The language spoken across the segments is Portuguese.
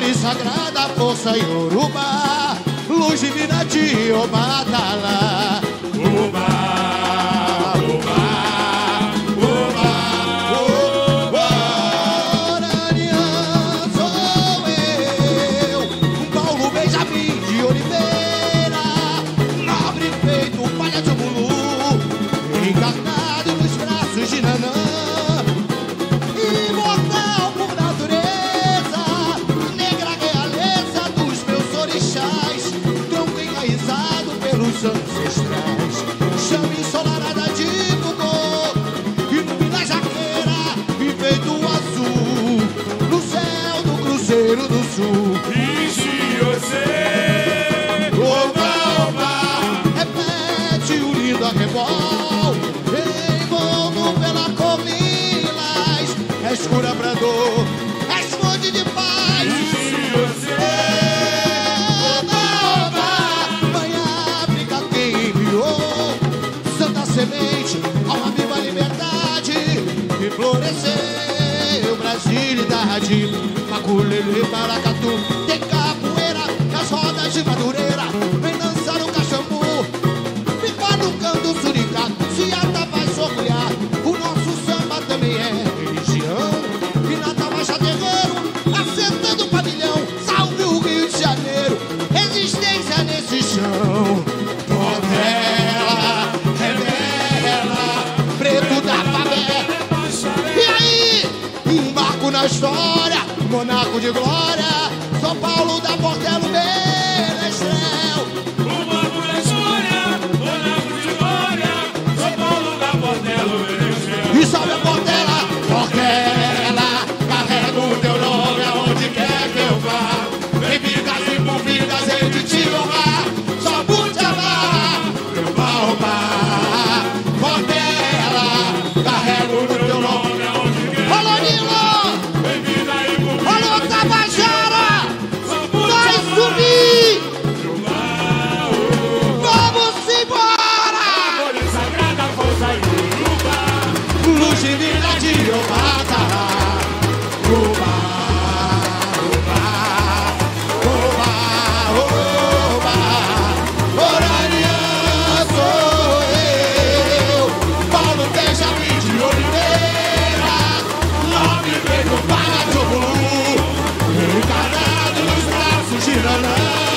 Árvore sagrada, força Yorubá, luz divina de Obatala. Encarnado nos braços de Nanã, imortal por natureza, negra realeza dos meus orixás, tronco enraizado pelos ancestrais, chama ensolarada de Bugô, ilumina a jaqueira, enfeito azul, no céu do Cruzeiro do Sul. Oba, oba, repete o lindo arrebol, envolto pela Comilas, és cura pra dor, és fonte de paz. Oba, oba, mãe África quem enviou, santa semente, alma viva liberdade, e floresceu brasilidade. Maculele, maracatu, tem capoeira, nas rodas de Madureira, vem dançar o cachambu, pipa no canto suricato, se ata vai sorgulhar. O nosso samba também é religião, e na tabacha terreiro, assentando o pavilhão, salve o Rio de Janeiro, resistência nesse chão. Portela, revela, preto da favela. E aí, embarco na história, monarco de glória, São Paulo da Portela, Menestrel. Embarco na história, monarco de glória, São Paulo da Portela, Menestrel. E salve a Portela, Portela, carrego o teu nome aonde quer que eu vá. Vem vidas e por vidas hei de te honrar, só por te amar, meu baobá. Portela, carrego o teu nome aonde quer que eu vá. Alô, Nilo! Alô, Tabajara! Vai subir! Vamos embora! Árvore sagrada, força Yorubá, Luz divina de Obatala. Oba, oba, oba, oba. Oranian sou eu, Paulo Benjamin de Oliveira, nome veio para de Ogulu, encarnado nos braços de Nanã,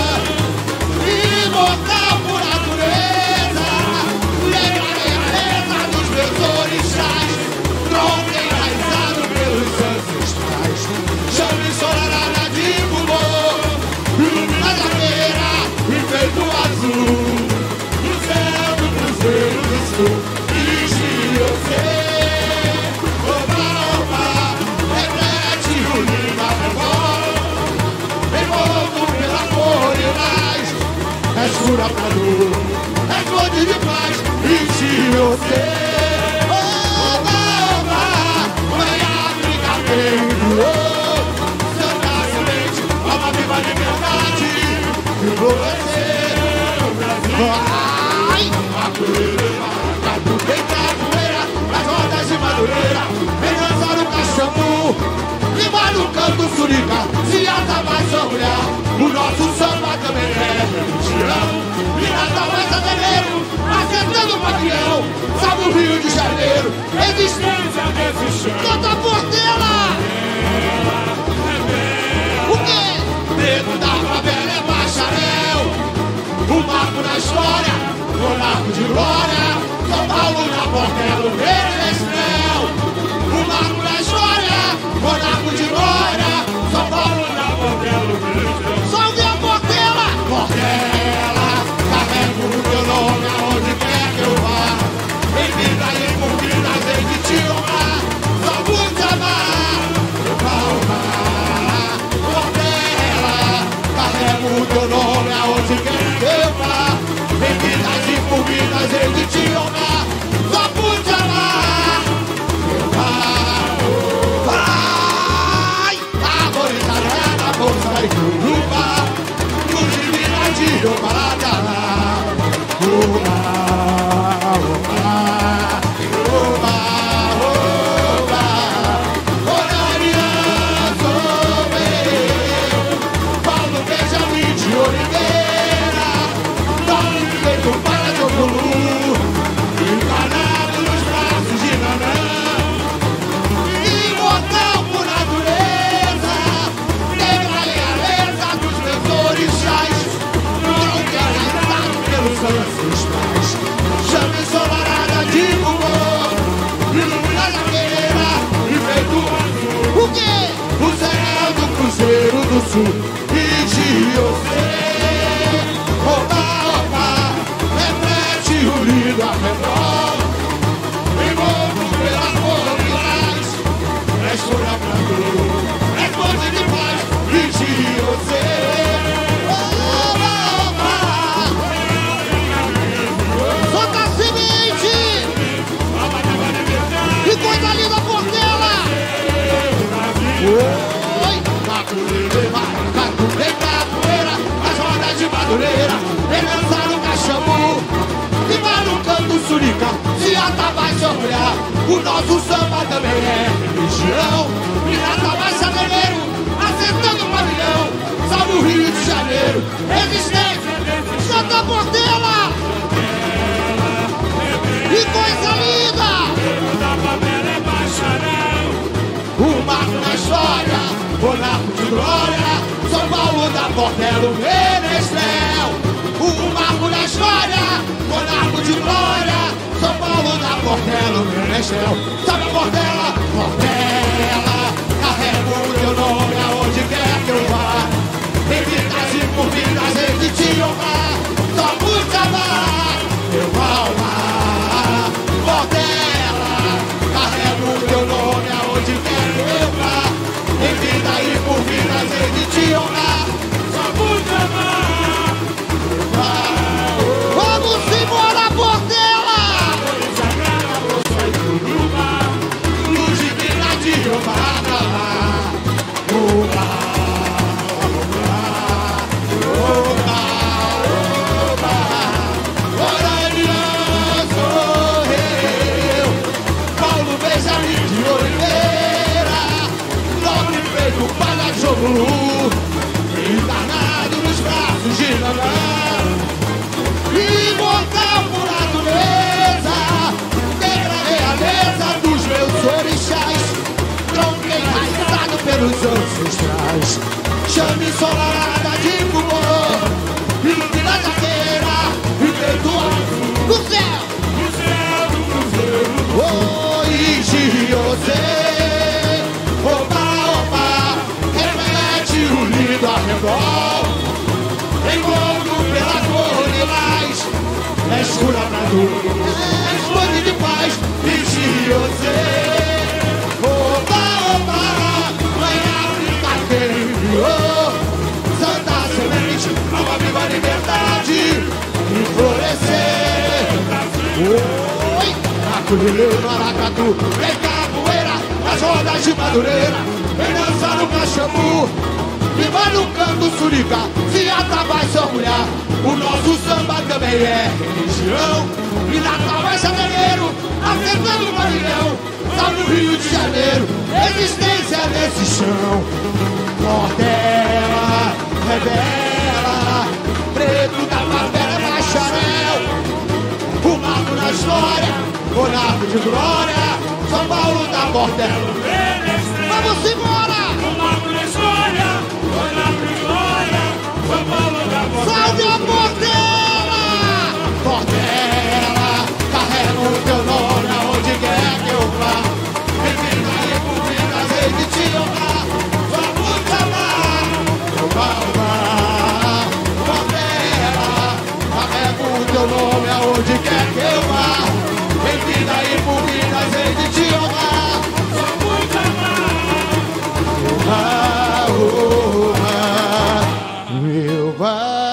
imortal por natureza, negra realeza dos meus orixás, tronco enraizado pelos ancestrais, chama ensolarada de Bugô, ilumina a jaqueira, enfeito azul, no céu do Cruzeiro do Sul. Ixi, eu sei, oba, oba, repete o lindo arrebol, envolto pela Comilas, és cura pra dor, és fonte de paz. Ixi, eu sei, oba, oba, mãe África quem enviou, santa semente, alma viva liberdade, e floresceu Brasil. Ai, Maculele, tem capoeira, nas rodas de Madureira, vem dançar o cachambu, rima no canto surica, se ata vai sorgulhar. O nosso samba também é religião, e na tabacha terreiro, assentando o pavilhão, salve o Rio de Janeiro, resistência nesse chão. Canta a Portela! O quê? Preto da favela é bacharel, um marco na história, monarco de glória, São Paulo da Portela, Menestrel. Um marco na história, monarco de glória, São Paulo da Portela, Menestrel. Salve a Portela! Portela, carrego o teu nome aonde quer que eu vá. Em vida e por vida hei de te honrar, só por te amar, meu baobá. Portela, carrego o teu nome aonde quer que eu vá. Em vidas e por vidas hei de te honrar, só por te amar, meu baobá. Árvore sagrada, força Yorubá, luz divina de Obatala. Oba, oba, oba, oba. Oranian sou eu, ancestrais. Chama ensolarada de fulgor, ilumina a jaqueira e feito azul. O quê? O céu do Cruzeiro do Sul e de você. Opa, opa, repete o lindo arrebol. Envolvo pelas colinas, és coração, és fonte de paz e de você. Solta a semente e coisa linda por tela. Oi, Madureira, Madureira, capoeira, as rodas de Madureira, vem dançar no Caxambu, e vai no canto Surica, se Atabai se olhar, o nosso samba também é religião. E Atabai Chaleiro, acertando o pavilhão, salve o Rio de Janeiro, resistência, Santa Portela. Que coisa linda! O marco na história, monarco de glória, São Paulo da Portela, o Menestrel. O marco na história, monarco de glória, São Paulo da Portela, o Menestrel. Sabe a Portela? Portela, carrego o teu nome aonde quer que eu vá. Em vidas e por vidas hei de te honrar. Só por amar, eu alma. Portela, carrego o teu nome aonde quer que eu vá. Em vida e por vidas hei de te honrar. Só por te amar. Vamos embora, Portela! Luz divina de Jeová. Encarnado nos braços de Nanã, imortal por natureza, negra realeza dos meus orixás, tronco enraizado pelos ancestrais. Chame ensolarada de fulgor, ilumina a jaqueira e feito azul. No céu, no céu do Cruzeiro, oi, José. O lindo arrebol, envolvo pelas colinas, és curador, és fonte de paz e de você. Opa, opa, mãe África quem enviou, santa semente, alma viva liberdade e florescer. Oi, Macurilho, Maracatu, vem capoeira, nas rodas de Madureira, vem dançar no Caxambu. E vai no canto Surica, se Atabai se orgulhar. O nosso samba também é religião. E Atabai Chaleiro, acertando o pavilhão, salve o Rio de Janeiro, resistência nesse chão. Portela, revela, preto da favela é bacharel. O marco na história, monarco de glória, São Paulo da Portela. Vamos embora! O marco na história, monarco de glória, São Paulo da Portela. Salve a Portela! Portela, carrego o teu nome aonde quer que eu vá. Em vida e por vidas hei de te honrar. Vamos amar, eu amar. Portela, carrego o teu nome aonde quer que eu vá. Em vida e por vidas hei de te honrar. Vamos amar, eu vá.